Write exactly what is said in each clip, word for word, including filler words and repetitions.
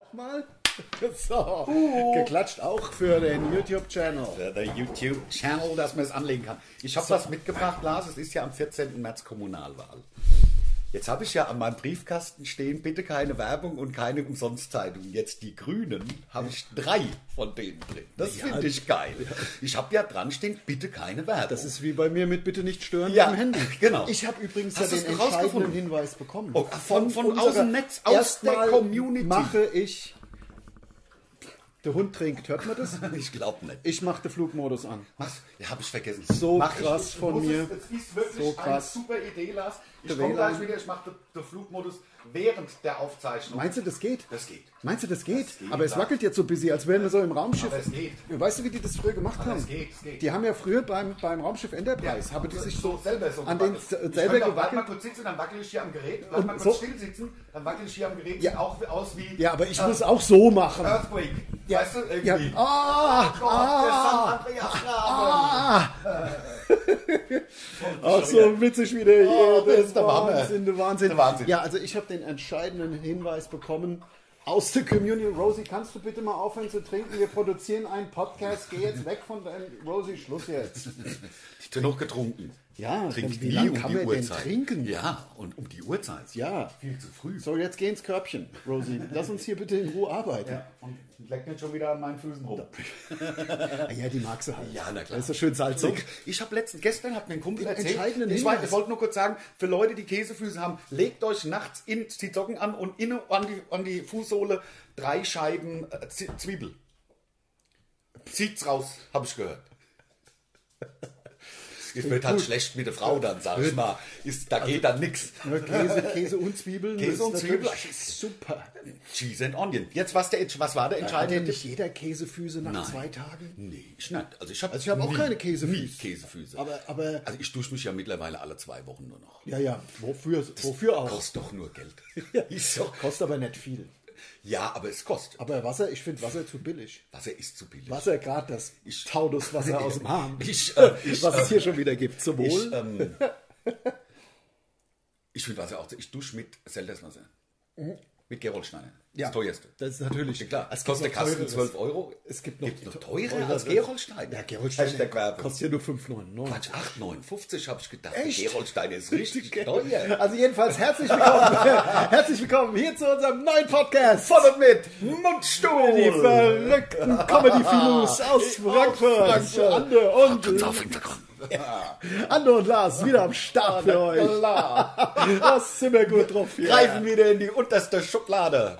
Mal. So, uh. geklatscht auch für den YouTube-Channel. Für den YouTube-Channel, dass man es anlegen kann. Ich habe so. was mitgebracht, Lars. Es ist ja am vierzehnten März Kommunalwahl. Jetzt habe ich ja an meinem Briefkasten stehen, bitte keine Werbung und keine Umsonstzeitung. Jetzt die Grünen, habe ich drei von denen drin. Das ja, finde ich geil. Ja. Ich habe ja dran stehen, bitte keine Werbung. Das ist wie bei mir mit bitte nicht stören ja, am Handy. Genau. Ich habe übrigens ja den entscheidenden Hinweis bekommen. Oh, von von, von aus dem Netz, aus der Community. Mache ich... Der Hund trinkt, hört man das? Ich glaube nicht. Ich mache den Flugmodus an. Was? Ja, habe ich vergessen. So Mach krass ich, von mir. Es ist wirklich so krass. eine super Idee, Lars. Ich komme gleich wieder, ich mache den, den Flugmodus während der Aufzeichnung. Meinst du, das geht? Das geht. Meinst du, das geht? Das geht aber es klar. wackelt jetzt so ein bisschen, als wären wir so im Raumschiff. Aber es geht. Weißt du, wie die das früher gemacht aber haben? Es geht, es geht. Die haben ja früher beim, beim Raumschiff Enterprise, ja, haben die sich so selber so an den ich selber gewackelt. Bleib mal gewackelt. kurz sitzen, dann wackel ich hier am Gerät. Bleib Und mal kurz so? still sitzen, dann wackel ich hier am Gerät. Ja. Sieht auch aus wie... Ja, aber ich äh, muss auch so machen. Earthquake. Ja. Weißt du, irgendwie. Ja. Ah, oh Gott, ah, der San Andreas Graben. Ach so witzig wieder hier. Oh, das das ist der Wahnsinn, der Wahnsinn. Der Wahnsinn. Ja, also ich habe den entscheidenden Hinweis bekommen aus der Community. Rosie, kannst du bitte mal aufhören zu trinken? Wir produzieren einen Podcast. Geh jetzt weg von deinem... Rosie, Schluss jetzt. Ich bin noch getrunken. Ja, Trinkt wie nie lange um kann die man denn Uhrzeit. trinken? Ja, und um die Uhrzeit. Ja. Viel zu früh. So, jetzt geh ins Körbchen, Rosie. Lass uns hier bitte in Ruhe arbeiten. Ja, und leck nicht schon wieder an meinen Füßen rum. Ah, ja, die magst du halt. Ja, na klar. Das ist so schön salzig. Ich habe letztens, gestern hat mir ein Kumpel Den erzählt, entscheidenden ich, Hinweis. weiß, ich wollte nur kurz sagen, für Leute, die Käsefüße haben, legt euch nachts in die Socken an und innen an die, an die Fußsohle drei Scheiben äh, Z- Zwiebel. Zieht's raus, habe ich gehört. Es wird halt Gut. schlecht mit der Frau dann, sag ich mal. Ist, da geht dann nichts. Nur Käse, Käse und Zwiebeln. Käse das und ist Zwiebeln. natürlich Super. Cheese and Onion. Jetzt, was, der, was war der Hat denn entscheidende nicht jeder Käsefüße nach Nein. zwei Tagen? Nee, ich nicht. Also ich habe Also ich habe auch keine Käsefüße. Nie Käsefüße. Aber, aber Also ich dusche mich ja mittlerweile alle zwei Wochen nur noch. ja, ja, wofür, wofür auch? Kostet doch nur Geld. Ja. Ist so. Kostet aber nicht viel. Ja, aber es kostet. Aber Wasser, ich finde Wasser zu billig. Wasser ist zu billig. Wasser, gerade das Taunuswasser aus dem Hahn. Ich, äh, ich, was äh, es hier schon wieder gibt. Zum Ich, Wohl. ähm, ich finde Wasser auch. Ich dusche mit Selterswasser. Mit Gerolsteiner. Ja, Das teuerste. das ist natürlich... Ja, klar. Es gibt kostet noch Kasten teureres. zwölf Euro. Es gibt noch, Gibt's noch teurer teurer als Gerolsteiner. Ja, Gerolsteiner Hashtag Werbung. kostet ja nur fünf neunundneunzig. Quatsch, acht neunundfünfzig habe ich gedacht. Echt? Gerolsteiner ist richtig teuer. Also jedenfalls herzlich willkommen, herzlich willkommen hier zu unserem neuen Podcast. Von und mit Mundstuhl. Die verrückten Comedy-Filus aus Frankfurt. Frankfurt. Ande und, Auf Hintergrund. ja. Ande und Lars wieder am Start für euch. Das sind wir gut drauf hier. Greifen wieder in die unterste Schublade.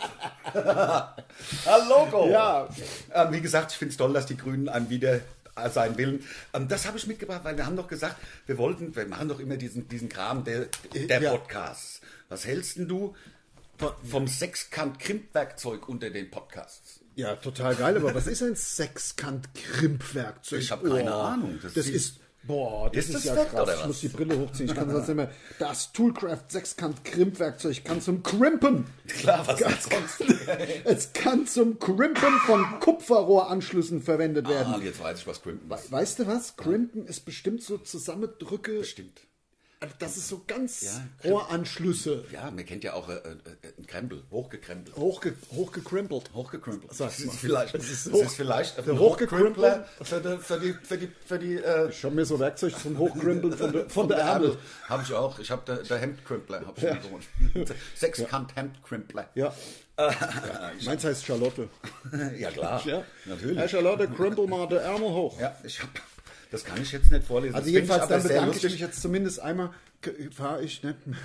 Hallo. Ja. Ähm, wie gesagt, ich finde es toll, dass die Grünen einem wieder sein willen. Ähm, das habe ich mitgebracht, weil wir haben doch gesagt, wir wollten, wir machen doch immer diesen, diesen Kram der, der Ja. Podcasts. Was hältst denn du vom Sechskant-Krimpwerkzeug unter den Podcasts? Ja, total geil, aber was ist ein Sechskant-Krimpwerkzeug? Ich habe keine Ahnung. Das, Das ist, ist- boah, das Ist ist, das ja fett, krass. oder Ich was? muss die Brille hochziehen, ich kann sonst nicht mehr. Das Toolcraft Sechskant-Krimpwerkzeug kann zum Crimpen. Klar, was sonst? Es kann zum Crimpen von Kupferrohranschlüssen verwendet werden. Ah, jetzt weiß ich, was Crimpen ist. Weißt du was? Crimpen ist bestimmt so Zusammendrücke. Bestimmt. Das ist so ganz Ja, Rohranschlüsse. Ja, man kennt ja auch äh, äh, ein Krempel, hochgekrempelt. Hochge hochgekrimpelt. Hochgekrempelt. Sag Das mal. ist vielleicht, Das ist das hoch- ist vielleicht der ein Hochgekrempler für die, für die, für die, für die äh, Ich habe mir so Werkzeug zum Hochkrimpeln von der, von der Ärmel. Habe ich auch. Ich habe der, der Hemdkrempler. Hab ich Ja. mir geholt. Sechskant Hemdkrempler. Ja. Meins heißt Charlotte. Ja, klar. Ja. Natürlich. Herr Charlotte, krempel mal der Ärmel hoch. Ja, ich habe. Das kann ich jetzt nicht vorlesen. Also Das jedenfalls, finde dann ich aber sehr bedanke ich lustig. mich jetzt zumindest einmal. Fahre ich nicht mehr.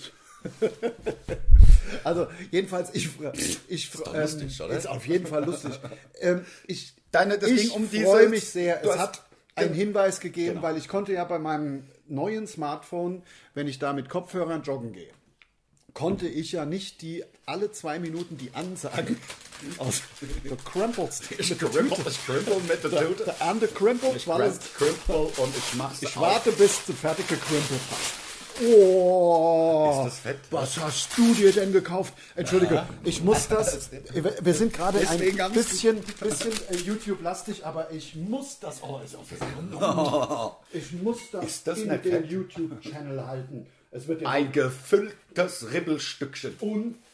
Also jedenfalls, ich, ich doch ähm, lustig, oder? ist auf jeden Fall lustig. Ähm, ich Deine- das ich ging um freue dieses- mich sehr. du Es hast- hat einen Hinweis gegeben, Genau. weil ich konnte ja bei meinem neuen Smartphone, wenn ich da mit Kopfhörern joggen gehe, konnte ich ja nicht die alle zwei Minuten die Ansagen aus der Crumples. Ich krempel, ich krempel mit der Der, Tute. der Ande Crumples, Ich weil es krempel und ich mach's ich auf. warte, bis du fertig gekrümpelt hast. Oh, Ist das fett? was hast du dir denn gekauft? Entschuldige, ich muss das. Wir sind gerade Deswegen ein haben bisschen, bisschen äh, YouTube-lastig, aber ich muss das. Oh, ist auf das Ich muss das, Ist das in nicht den fett? YouTube-Channel halten. Es wird ja Ein gefülltes Ribbelstückchen. unfassbar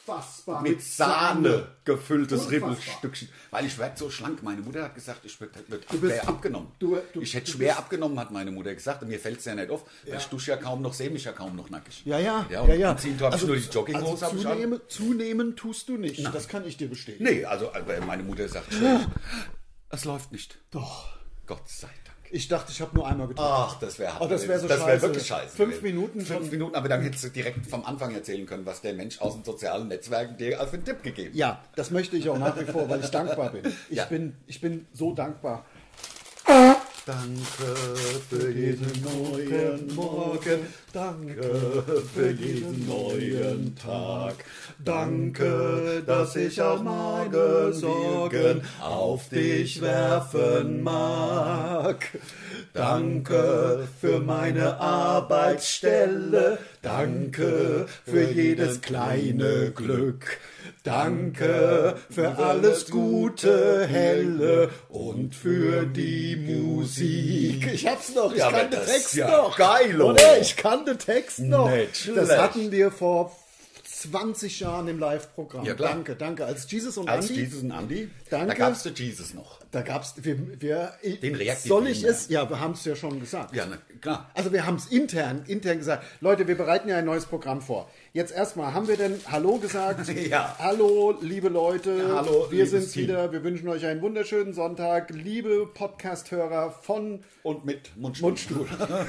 Unfassbar. mit Sahne gefülltes Unfassbar. Ribbelstückchen. Weil ich werde so schlank. Meine Mutter hat gesagt, ich würde würd bist- schwer abgenommen. du- du- ich hätte du schwer bist- abgenommen, hat meine Mutter gesagt. Und mir fällt es ja nicht auf. Weil ich dusche ja kaum noch, sehe mich ja kaum noch nackig. Ja, ja, ja, ja, und ja. Ziehen, also, nur die Jogginghose also habe ich an. zunehmen, zunehmen tust du nicht. Das kann ich dir bestätigen. Nee, also aber meine Mutter sagt schon, es läuft nicht. Doch. Gott sei Dank. Ich dachte, ich habe nur einmal getrunken. Ach, das wäre Oh, das wär so das wär scheiße. wirklich scheiße. Fünf gewesen. Minuten Fünf schon. Minuten, aber dann hättest du direkt vom Anfang erzählen können, was der Mensch aus den sozialen Netzwerken dir als einen Tipp gegeben hat. Ja, das möchte ich auch nach wie vor, weil ich dankbar bin. Ich, Ja. bin, ich bin so dankbar. Danke für jeden neuen Morgen. Danke für jeden neuen Tag. Danke, dass ich auch meine Sorgen auf dich werfen mag. Danke für meine Arbeitsstelle. Danke für jedes kleine Glück. Danke für alles Gute, Helle und für die Musik. Ich hab's noch, ich Ja, aber kann den das Text ist ja noch. geil, oder? oder? Ich kann den Text noch. Nicht Das schlecht. hatten wir vor zwanzig Jahren im Live-Programm. Ja, klar. Danke, danke. Als Jesus und Als Andy, Jesus und Andy, Danke. da gab es den Jesus noch. da gab's, wir, wir, Den reaktivieren soll ich wir. es? Ja, wir haben es ja schon gesagt. Ja, na, klar. Also wir haben es intern, intern gesagt. Leute, wir bereiten ja ein neues Programm vor. Jetzt erstmal, haben wir denn Hallo gesagt? Ja. Hallo, liebe Leute. Ja, hallo, wir liebes sind's Team. wieder. Wir wünschen euch einen wunderschönen Sonntag. Liebe Podcast-Hörer von Und mit Mundstuhl. Mundstuhl.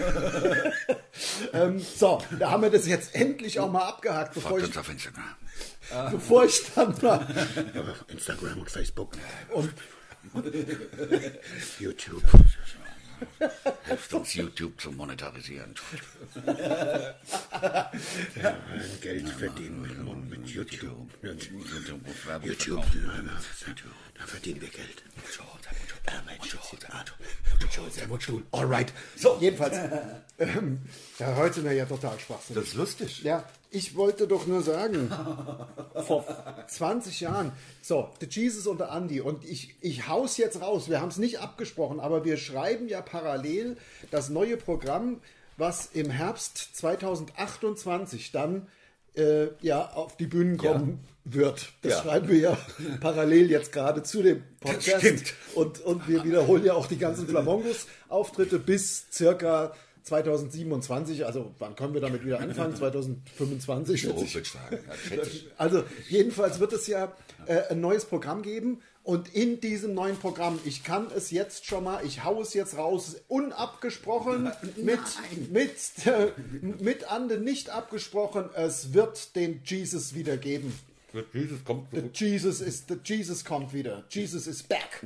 ähm, so, da haben wir das jetzt endlich auch mal abgehakt, bevor Folgt ich, uns auf Instagram. bevor ich dann mal Instagram und Facebook. und YouTube. Helft uns YouTube zu monetarisieren. Geld verdienen mit, mit YouTube. YouTube. YouTube. Da verdienen wir Geld. alright. So, jedenfalls, ähm, ja, heute sind wir ja total schwachsinnig. Das ist lustig. Ja, ich wollte doch nur sagen, vor zwanzig Jahren, so, The Jesus und der Andy, und ich, ich hau's jetzt raus, wir haben es nicht abgesprochen, aber wir schreiben ja parallel das neue Programm, was im Herbst zweitausendachtundzwanzig dann äh, ja auf die Bühnen kommen wird. Das Ja. schreiben wir ja parallel jetzt gerade zu dem Podcast. stimmt. Und, und wir wiederholen ja auch die ganzen Flamongos-Auftritte bis circa zweitausendsiebenundzwanzig, also wann können wir damit wieder anfangen? zweitausendfünfundzwanzig? So schätze würde ich. ich sagen. Ja, schätze ich. Also jedenfalls wird es ja äh, ein neues Programm geben und in diesem neuen Programm, ich kann es jetzt schon mal, ich hau es jetzt raus, unabgesprochen, mit, mit, äh, mit Ande nicht abgesprochen, es wird den Jesus wieder geben. Jesus kommt The Jesus ist, the Jesus kommt wieder. Jesus is back.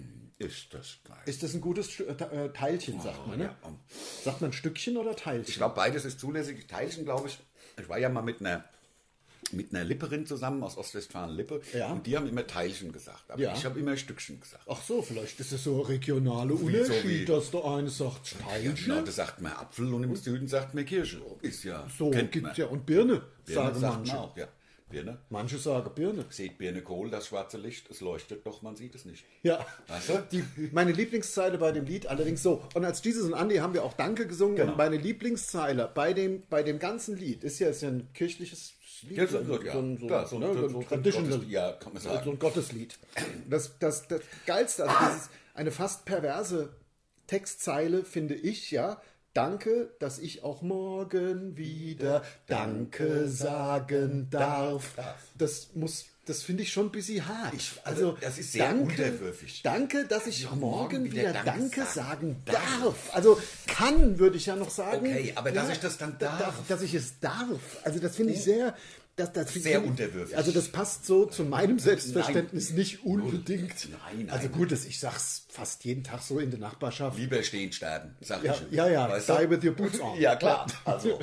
Ist das geil. Ist das ein gutes Stü- äh, Teilchen, sagt man, ne? ja. Sagt man Stückchen oder Teilchen? Ich glaube, beides ist zulässig. Teilchen, glaube ich. Ich war ja mal mit einer, mit einer Lipperin zusammen aus Ostwestfalen-Lippe. Ja. Und die haben immer Teilchen gesagt. Aber Ja. ich habe immer Stückchen gesagt. Ach so, vielleicht ist es so ein regionaler so Unterschied, wie- dass der eine sagt Ja, Teilchen. genau, da sagt man Apfel und im Süden sagt man Kirsche. Ist ja, So kennt gibt man. es ja. Und Birne, Birne sagen sagt manche. man auch, ja. Birne. Manche sagen Birne. Seht Birne Kohl, das schwarze Licht, es leuchtet doch, man sieht es nicht. Ja, Weißt du? die, meine Lieblingszeile bei dem Lied allerdings so. Und als Jesus und Andy haben wir auch Danke gesungen. Genau. Und meine Lieblingszeile bei dem, bei dem ganzen Lied ist ja, ist ja ein kirchliches Lied. Ja, so- so- ja. ein, so, Klar, so- ne, so- so so- ein so- Traditional. Gottes- ja, kann man sagen. So ein Gotteslied. Das, das, das Geilste, also dieses, eine fast perverse Textzeile finde ich, ja. Danke, dass ich auch morgen wieder Danke sagen darf. Das muss, das finde ich schon ein bisschen hart. also, das ist sehr unterwürfig. Danke, dass ich auch morgen wieder Danke, Danke sagen sagen darf. Also kann, würde ich ja noch sagen. Okay, aber dass ich das dann da- darf. Dass ich es darf. Also das finde ich sehr... Das, das finde Sehr ich- unterwürfig. Also das passt so zu meinem Selbstverständnis nicht unbedingt. Nein, nein. Also gut, dass ich sag's fast jeden Tag so in der Nachbarschaft. Lieber stehen, sterben, sag Ja, ich. immer. ja, ja, Weißt die du? with your boots on. Ja, klar. Also.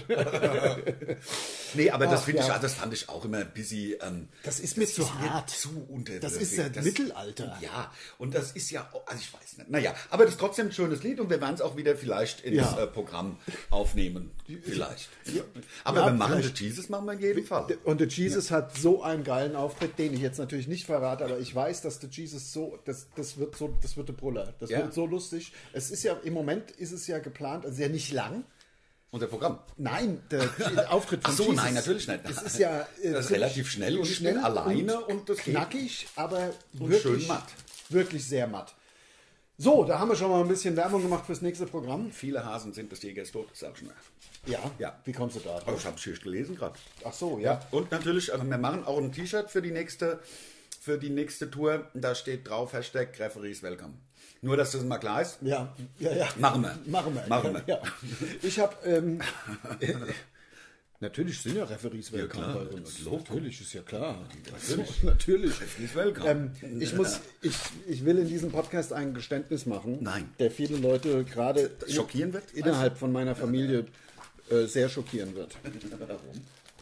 nee, aber das Ach, finde ja. ich, das fand ich auch immer ein bisschen. Ähm, Das ist mir zu hart. Zu unterwürfig. Das ist ja Mittelalter. Ja, und das ist ja, also ich weiß nicht. Naja, aber das ist trotzdem ein schönes Lied und wir werden es auch wieder vielleicht ins Ja. äh, Programm aufnehmen. Vielleicht. Aber Ja, wir machen vielleicht. The Jesus machen wir in jedem Fall. Und der Jesus hat so einen geilen Auftritt, den ich jetzt natürlich nicht verrate, aber ich weiß, dass der Jesus so, das, das wird so, das wird der Brüller. Das Ja. wird so lustig. Es ist ja, im Moment ist es ja geplant, also ja nicht lang. Unser Programm. Nein, der Auftritt von Ach so, Jesus. nein, natürlich nicht. Das ist ja äh, Das ist relativ schnell und schnell schnell alleine und das geht. knackig, aber Und wirklich schön matt. Wirklich sehr matt. So, da haben wir schon mal ein bisschen Werbung gemacht fürs nächste Programm. Viele Hasen sind des Jägers Tod, sag ich mal. Ja, Ja. Wie kommst du da? Oh, ich habe es hier gelesen gerade. Ach so, ja. Und natürlich, also wir machen auch ein T-Shirt für die nächste, für die nächste Tour. Da steht drauf Hashtag Referees Welcome. Nur, dass das mal klar ist. Ja, ja, ja. Machen wir. Machen wir. Machen wir. Ja. Ich habe ähm, äh, natürlich sind ja Referees willkommen klar, bei uns. Logo. Natürlich ist ja klar. Natürlich, natürlich. Referees welcome. Ähm, ich muss, ich, ich will in diesem Podcast ein Geständnis machen, Nein. der viele Leute gerade Schockieren wird? innerhalb von meiner Familie äh, sehr schockieren wird. Warum?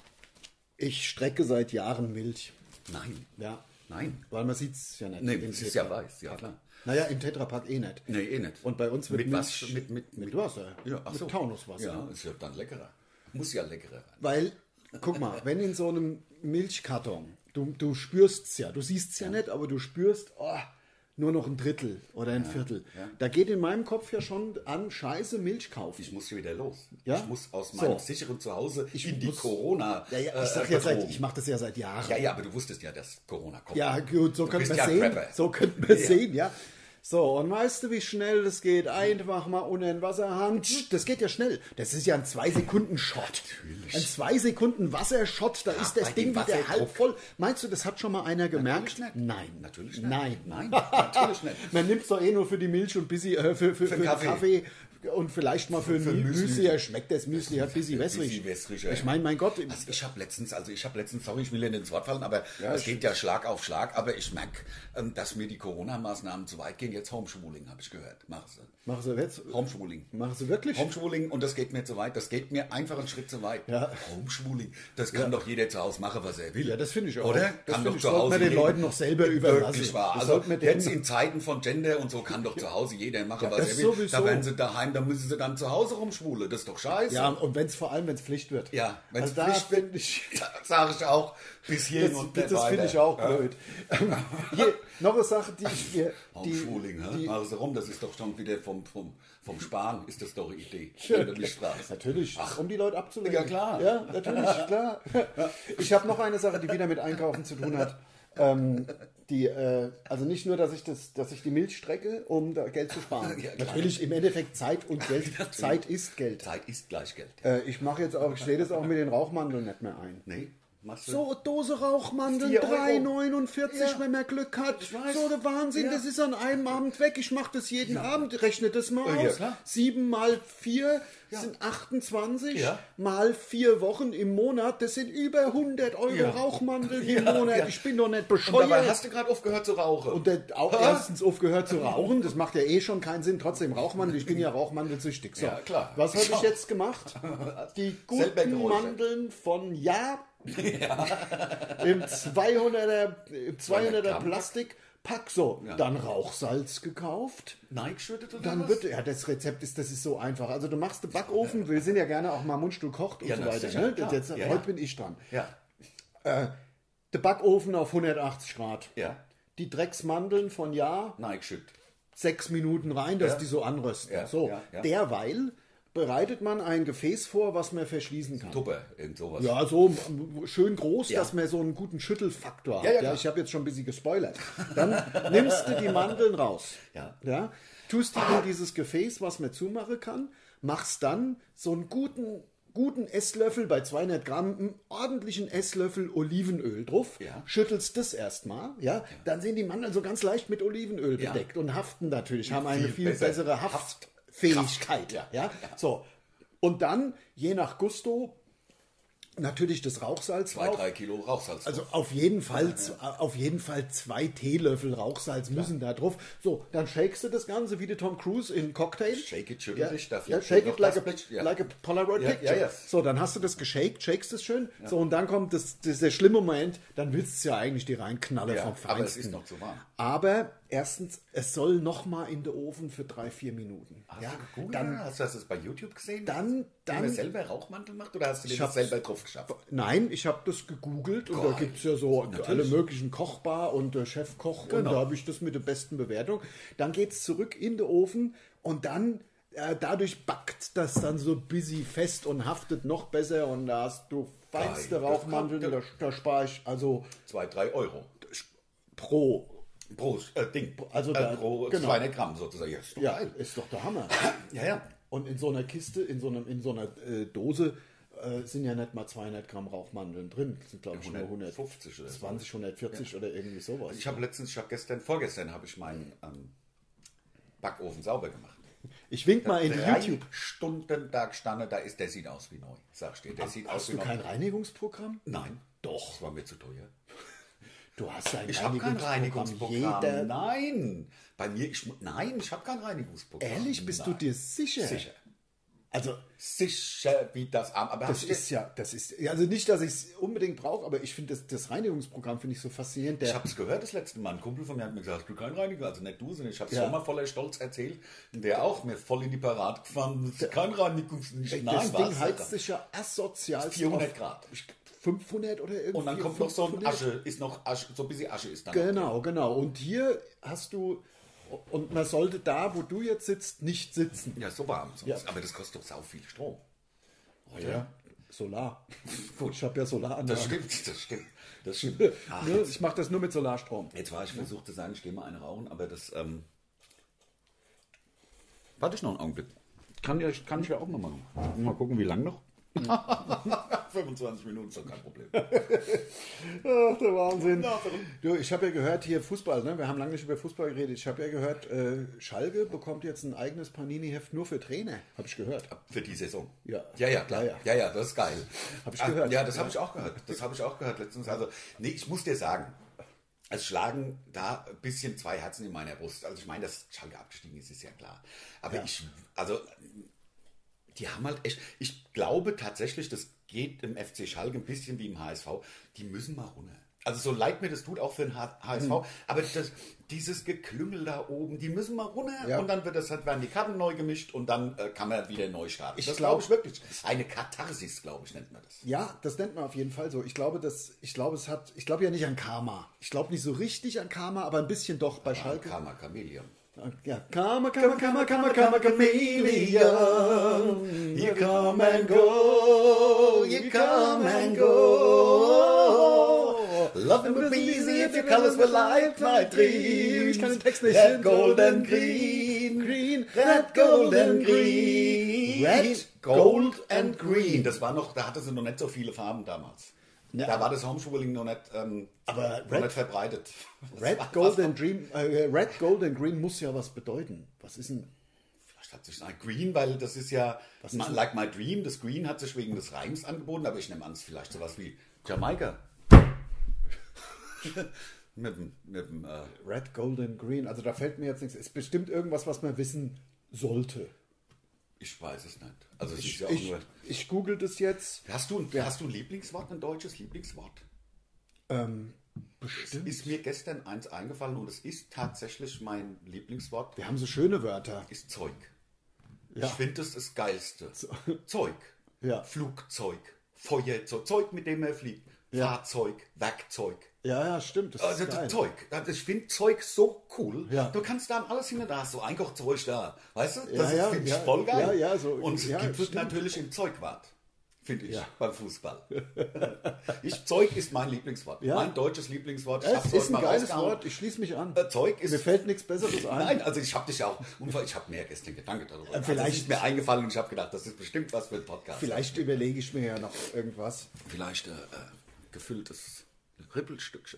Ich strecke seit Jahren Milch. Nein. Ja. Nein. Weil man sieht es ja nicht. Nee, im das ist Tetra. ja weiß, ja klar. Naja, im Tetrapack eh nicht. Nee, eh nicht. Und bei uns wird mit Milch was? Mit, mit, mit Wasser. Ja, ach mit so. Taunuswasser. Ja, ist ja dann leckerer. Muss ja leckerer sein. Weil, guck mal, wenn in so einem Milchkarton, du, du spürst es ja, du siehst es ja, nicht, aber du spürst, oh, nur noch ein Drittel oder ein Viertel. ja. Da geht in meinem Kopf ja schon an, scheiße Milch kaufen. Ich muss hier wieder los. Ja? Ich muss aus So. meinem sicheren Zuhause Ich in die muss- Corona. Ja, ja, ich äh, sag ja seit, Bedrohung. ich mache das ja seit Jahren. Ja, ja, aber du wusstest ja, dass Corona kommt. Ja, gut, so Du könnte bist man ja sehen. Prepper. So könnte man Ja. sehen, ja. So, und weißt du, wie schnell das geht? Einfach mal unter den Wasserhahn. Das geht ja schnell. Das ist ja ein zwei Sekunden Shot. Ein zwei Sekunden Wassershot, da ist das bei Ding dem wieder Wasserdruck. halb voll. Meinst du, das hat schon mal einer gemerkt? Natürlich nicht. Nein. Natürlich nicht. Nein. Nein, natürlich nicht. Man nimmt es doch eh nur für die Milch und bisschen, äh, für, für, für, den Kaffee. Kaffee. Und vielleicht mal für, Für ein Müsli. Müsli. Ja, schmeckt das Müsli halt bisschen Bisschen wässrig. wässriger. Ich meine, mein Gott. Also ich habe letztens, also ich habe letztens, sorry, ich will Ihnen ins Wort fallen, aber Ja, es ich- geht ja Schlag auf Schlag, aber ich merke, ähm, dass mir die Corona-Maßnahmen zu weit gehen. Jetzt Homeschooling, habe ich gehört. Machen Sie. Machen Sie jetzt? Homeschooling. Machen Sie wirklich? Homeschooling und das geht mir zu weit. Das geht mir einfach einen Schritt zu weit. Ja. Homeschooling, das kann doch jeder zu Hause machen, was er will. Ja, das finde ich auch. Oder? Das Kann finde doch ich, zu sollte Hause man den jeder- Leuten noch selber überlassen. Wirklich wahr. Das Also sollte man denen- jetzt in Zeiten von Gender und so kann doch zu Hause jeder machen, was das er will. sowieso. Da werden sie daheim, da müssen sie dann zu Hause rumschwulen. Das ist doch scheiße. Ja, und wenn es vor allem, wenn es Pflicht wird. Ja, wenn es Also da Pflicht finde wird, ich, sage ich auch, bis hierhin das, und das, nicht finde weiter. ich auch Ja. blöd. Hier, noch eine Sache, die ich mir... Die, Homeschooling, hä? die, Machen Sie rum, das ist doch schon wieder vom, vom, vom Sparen, ist das doch eine Idee. Wenn du mich fragst. Natürlich, um die Leute abzulenken. Ja, klar. Ja, natürlich, klar. Ich habe noch eine Sache, die wieder mit Einkaufen zu tun hat. Ähm, die, äh, also nicht nur, dass ich, das, dass ich die Milch strecke, um da Geld zu sparen. Ja, klar. Natürlich im Endeffekt Zeit und Geld. Natürlich. Zeit ist Geld. Zeit ist gleich Geld. Äh, ich mache jetzt auch, ich sehe das auch mit den Rauchmandeln nicht mehr ein. Nee, machst du? So, eine Dose Rauchmandeln, vier Euro. drei neunundvierzig, Ja. wenn man Glück hat. Ich weiß. So, der Wahnsinn, Ja. das ist an einem Abend weg. Ich mache das jeden Abend, rechne das mal Ja, aus. klar. Sieben mal vier sind achtundzwanzig, Ja. mal vier Wochen im Monat, das sind über hundert Euro Ja. Rauchmandeln im Ja, Monat. ja. Ich bin doch nicht Und dabei bescheuert. hast du gerade aufgehört zu rauchen. Und der auch Ha? erstens aufgehört zu rauchen, das macht ja eh schon keinen Sinn. Trotzdem Rauchmandel, ich bin ja rauchmandelsüchtig. So. Ja, klar. Was habe ich So. jetzt gemacht? Die Selber guten Geräusche. Mandeln von Ja, im zweihunderter, im zweihunderter Gramm. Plastikpack. So, Ja. dann Rauchsalz gekauft. Nein geschüttet oder Dann was? wird, ja, das Rezept ist, das ist so einfach. Also du machst den Backofen, wir sind ja gerne auch mal Mundstuhl kocht und Ja, so na, weiter. sicher, Ne? klar. Jetzt, Ja, heute ja. bin ich dran. Ja, Der Backofen auf hundertachtzig Grad. ja. Die Drecksmandeln von Ja, Nein geschüttet. sechs Minuten rein, dass Ja. die so anrösten. Ja, so, ja, ja. derweil bereitet man ein Gefäß vor, was man verschließen kann. Tupper, irgend sowas. Ja, so m- schön groß, Ja. dass man so einen guten Schüttelfaktor hat. Ja, ja, Ja, klar. ich habe jetzt schon ein bisschen gespoilert. Dann nimmst du die Mandeln raus. Ja. Ja, tust die in dieses Gefäß, was man zumachen kann, machst dann so einen guten, guten Esslöffel, bei zweihundert Gramm, einen ordentlichen Esslöffel Olivenöl drauf, Ja. schüttelst das erstmal, ja, dann sind die Mandeln so ganz leicht mit Olivenöl Ja. bedeckt und haften natürlich, haben eine Viel viel besser. bessere Haftfähigkeit. Ja. Ja. So. Und dann, je nach Gusto, natürlich das Rauchsalz Zwei, drauf. drei Kilo Rauchsalz. Also auf jeden Fall, z- auf jeden Fall zwei Teelöffel Rauchsalz müssen da drauf. So, dann shakest du das Ganze wie der Tom Cruise in Cocktail. Shake it, schüttel ja, dich, da ja, fliegt shake noch it like das a, Blitz, ja. like a Polaroid Ja, picture. ja, ja. So, dann hast du das geshaked, shakest es schön. So, und dann kommt das, das der schlimme Moment, dann willst du ja eigentlich die reinknaller Ja, vom Feinsten. aber es ist noch zu warm. Aber erstens, es soll noch mal in den Ofen für drei, vier Minuten. Hast ja, du gegoogelt? dann, Hast du das bei YouTube gesehen? dann- Wie man dann- selber Rauchmantel macht oder hast du dir Ich das hab's- selber drauf geschafft? Nein, ich habe das gegoogelt und da Geil. gibt es ja so Natürlich. alle möglichen Kochbar und der Chefkoch und Genau. da habe ich das mit der besten Bewertung. Dann geht es zurück in den Ofen und dann äh, dadurch backt das dann so busy fest und haftet noch besser und da hast du feinste Geil, das Rauchmandeln, kommt- da, da spare ich also Zwei, drei Euro. pro. Pro äh, Ding. Also äh, da- pro genau. zweihundert Gramm sozusagen. Ja, ist doch Ja, geil. ist doch der Hammer. Ja, ja. Und in so einer Kiste, in so, einem, in so einer äh, Dose äh, sind ja nicht mal zweihundert Gramm Rauchmandeln drin. Das sind, glaube ich, nur hundertfünfzig oder so. hundertzwanzig, hundertvierzig oder irgendwie sowas. Ich habe letztens, ich habe gestern, vorgestern habe ich meinen ähm, Backofen sauber gemacht. Ich wink mal in die Drei YouTube. Stunden da gestanden, da ist, der sieht aus wie neu, sag ich dir. Der sieht aus Hast wie du neu. kein Reinigungsprogramm? Nein, doch. Das war mir zu teuer. Du hast ein Ich habe kein Reinigungsprogramm. Jeder, Nein, bei mir, ich, mu- nein, ich habe kein Reinigungsprogramm. ehrlich, bist nein. du dir sicher? Sicher. Also, Sicher wie das Arm. Aber das hast du- ist ja, das ist, also nicht, dass ich es unbedingt brauche, aber ich finde das, das Reinigungsprogramm finde ich so faszinierend. Ich Der, habe es gehört das letzte Mal. Ein Kumpel von mir hat mir gesagt, du kein Reiniger, also nicht du, sondern ich habe es Ja. schon mal voller Stolz erzählt. Und der auch mir voll in die Parade gefahren. Das ist kein Reinigungs... das Nein, Ding was? heizt sich ja asozial. vierhundert Grad. fünfhundert oder irgendwie. Und dann kommt noch so ein fünfhundert. Asche, ist noch Asche, so ein bisschen Asche ist dann. Genau, genau. Und hier hast du, und man sollte da, wo du jetzt sitzt, nicht sitzen. Ja, so warm. Sonst. Ja. Aber das kostet doch sau viel Strom. Oder? Ja, Solar. Gut, ich habe ja Solaranlage. Das stimmt, das stimmt. Das stimmt. Ach, Ne, jetzt, ich mache das nur mit Solarstrom. jetzt war ich versucht zu sagen, ich gehe mal eine rauchen, aber das... Ähm, warte ich noch einen Augenblick. Kann, ja, kann ich ja auch mal machen. Mal gucken, wie lang noch. fünfundzwanzig Minuten ist doch kein Problem. Ach, der Wahnsinn. Du, ich habe ja gehört, hier Fußball, ne? Wir haben lange nicht über Fußball geredet. Ich habe ja gehört, äh, Schalke bekommt jetzt ein eigenes Panini-Heft nur für Trainer. Habe ich gehört. Für die Saison. Ja. Ja, ja, klar. Ja, Ja, ja. ja, das ist geil. Hab ich gehört. Ja, das habe ich auch gehört. Das habe ich auch gehört letztens. Also, nee, ich muss dir sagen, es schlagen da ein bisschen zwei Herzen in meiner Brust. Also ich meine, dass Schalke abgestiegen ist, ist ja klar. Aber Ja. ich, also, die haben halt echt, ich glaube tatsächlich, das geht im F C Schalke ein bisschen wie im H S V, die müssen mal runter. Also so leid mir das tut, auch für den H S V, Hm. aber das, dieses Geklüngel da oben, die müssen mal runter Ja. und dann wird das halt, werden die Karten neu gemischt und dann äh, kann man wieder neu starten. Ich das glaub- glaube ich wirklich. Eine Katharsis, glaube ich, nennt man das. Ja, das nennt man auf jeden Fall so. Ich glaube, das, ich glaube, es hat, ich glaube ja nicht an Karma. Ich glaube nicht so richtig an Karma, aber ein bisschen doch bei Schalke. Karma Chameleon. Ja, Karma, Karma, Karma, Karma, Karma, Chameleon. You come and go, you come and go. Loving would be easy if your colors were like my dreams. Ich kann den Text nicht. Red, gold and green, Green, red, gold and green, Red, gold and green. Das war noch, da hatte sie noch nicht so viele Farben damals. Ja. Da war das Homeschooling noch nicht, ähm, Aber noch Red- nicht verbreitet. Das Red, war- Gold and Dream, äh, Red, Gold and Green muss ja was bedeuten. Was ist denn? Vielleicht hat sich ein Green, weil das ist ja Was ist my- denn- like my dream. Das Green hat sich wegen des Reims angeboten, aber ich nehme an, es ist vielleicht sowas wie Jamaika. mit dem, mit dem, äh, Red, Gold and Green. Also da fällt mir jetzt nichts. Es ist bestimmt irgendwas, was man wissen sollte. ich weiß es nicht. Also es ist Ich, ja auch ich, nur. ich google das jetzt. Hast du, ein- hast du ein Lieblingswort, ein deutsches Lieblingswort? Ähm, Es bestimmt. ist mir gestern eins eingefallen und es ist tatsächlich mein Lieblingswort. Wir haben so schöne Wörter. Ist Zeug. Ja. Ich finde das das Geilste. Zeug. Ja. Flugzeug. Feuerzeug. Zeug, mit dem er fliegt. Ja. Fahrzeug. Werkzeug. Ja, ja, stimmt. Das Also ist geil. das Zeug. Also ich finde Zeug so cool. Ja. Du kannst da alles hinter da hast so Einkochzeug da. Weißt du? Ja, Das ja, finde ich ja, voll geil. ja, ja, so- Und es ja, gibt es stimmt. natürlich im Zeugwart. Finde ich Ja. beim Fußball. ich, Zeug ist mein Lieblingswort. Ja. Mein deutsches Lieblingswort. Ich Es hab's ist heute ein mal geiles rausgehauen. Wort. Ich schließe mich an. Äh, Zeug ist. Mir fällt nichts Besseres ein. Nein, also ich habe dich ja auch. unfall- Ich habe mir gestern Gedanken darüber gemacht. vielleicht- Also es ist mir eingefallen und ich habe gedacht, das ist bestimmt was für ein Podcast. Vielleicht überlege ich mir ja noch irgendwas. Vielleicht äh, äh, gefülltes Rippelstückchen.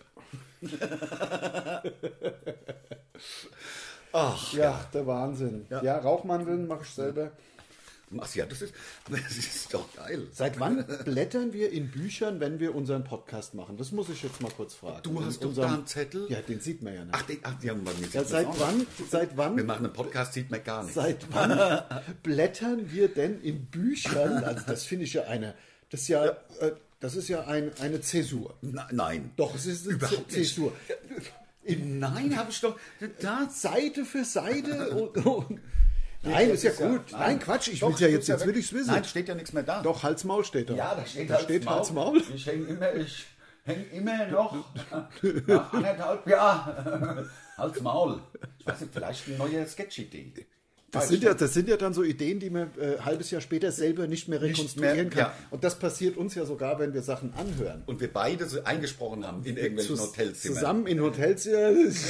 Ach, Ja, der Wahnsinn. Ja, Rauchmandeln mache ich selber. Ach ja, das ist, das ist doch geil. Seit wann blättern wir in Büchern, wenn wir unseren Podcast machen? Das muss ich jetzt mal kurz fragen. Du In hast doch unserem- da einen Zettel? Ja, den sieht man ja nicht. Ach, die, ach, die haben wir nicht. Ja, seit wann, seit wann, Wir machen einen Podcast, sieht man gar nicht. seit wann blättern wir denn in Büchern? Also das finde ich ja eine, das ist ja, äh, das ist ja ein, eine Zäsur. Na, nein. Doch, es ist eine Überhaupt nicht. Zäsur. Nein, habe ich doch. Da, Seite für Seite und, und nein, das ist ja ist ja- gut. nein. Nein, Quatsch, ich Doch, will ja jetzt, tut's ja jetzt will weg. ich es wissen. Nein, steht ja nichts mehr da. Doch, Hals Maul steht da. Ja, da steht, da steht Hals Maul. Ich hänge immer, ich häng immer noch nach anderthalb Jahren Hals Maul. Ich weiß nicht, vielleicht eine neue Sketch-Idee. Das sind, ja, das sind ja dann so Ideen, die man äh, ein halbes Jahr später selber nicht mehr rekonstruieren mehr, kann. ja. Und das passiert uns ja sogar, wenn wir Sachen anhören. Und wir beide so eingesprochen haben in irgendwelchen Zus- Hotelzimmern. Zusammen in Hotels. Ja,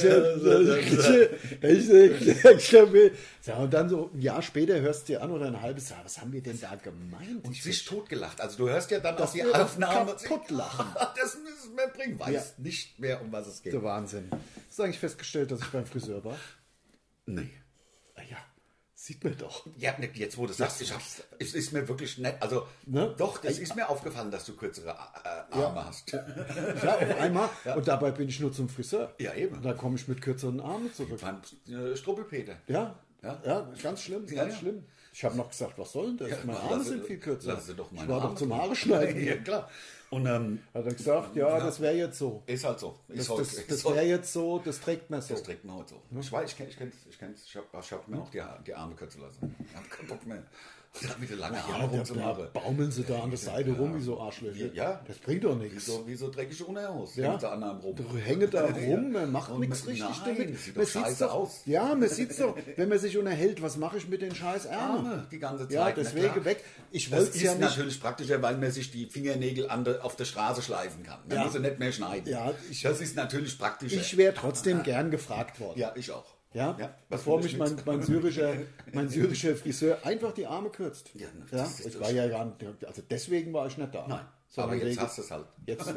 und dann so ein Jahr später hörst du dir an oder ein halbes Jahr, was haben wir denn da gemeint? Und sich totgelacht. Also du hörst ja dann Dass auch die wir Aufnahme. kaputt lachen. Das müssen wir bringen. Weiß Ja. nicht mehr, um was es geht. Der Wahnsinn. Hast du eigentlich festgestellt, dass ich beim Friseur war? Nee. Ah ja, sieht man doch. Ja, ne, jetzt wo du sagst, ich hab's, es ist mir wirklich nett. Also, Ne? doch, das ist mir aufgefallen, dass du kürzere äh, Arme hast. Ja, auf einmal. Und dabei bin ich nur zum Friseur. Ja, eben. Und da komme ich mit kürzeren Armen zurück. Beim äh, Struppelpeter. Ja, Ja. ja, ganz schlimm, Ja, ganz ja. schlimm. Ich habe noch gesagt, was soll denn das? Meine lass Arme sie- sind viel kürzer. lass sie doch meine ich war Arme doch zum tun. Haare schneiden. Ja, klar. Und ähm, Hat er gesagt, ja, das wäre jetzt so. ist halt so. Ist Das, heute- das, ist das heute- wäre jetzt so, das trägt man so. Das trägt man heute so. Ich weiß, ich kenne ich kenn's, ich kenn's. Ich habe ich hab mir auch die, Ha- die Arme kürzen lassen. Ich habe keinen Bock mehr. Mit den langen Ja, Armen da, da rumzumachen. baumeln sie da an der Seite rum wie so Arschlöcher. Ja. Das bringt doch Wie nichts. so, wie so dreckige Unterhose. Ja. Hängt da an einem rum. Du hänge da rum, man macht Und nichts man- richtig nein, damit. sieht doch Man sieht's scheiße doch, aus. Ja, man sieht doch, wenn man sich unterhält, was mache ich mit den scheiß Ärmeln? Arme die ganze Zeit. Ja, na deswegen klar. weg. Ich Das wollte ist es ja nicht. natürlich praktischer, weil man sich die Fingernägel an der, auf der Straße schleifen kann. Man Ja. muss sie nicht mehr schneiden. Ja, ich- das ist natürlich praktischer. Ich wäre trotzdem gern gefragt worden. ja, ich auch. Ja, Ja, was bevor will ich mich mein, mit? mein, syrischer, mein syrischer Friseur einfach die Arme kürzt. Ja, Ja, das ist ich doch war ja gar nicht, also deswegen war ich nicht da. Nein, Sondern aber jetzt wegen- hast du es halt. Jetzt,